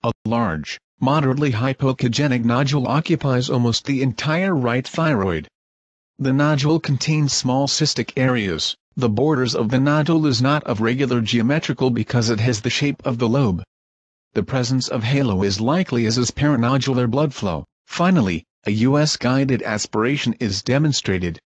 A large, moderately hypoechogenic nodule occupies almost the entire right thyroid. The nodule contains small cystic areas. The borders of the nodule is not of regular geometrical because it has the shape of the lobe. The presence of halo is likely as is perinodular blood flow. Finally, a US guided aspiration is demonstrated.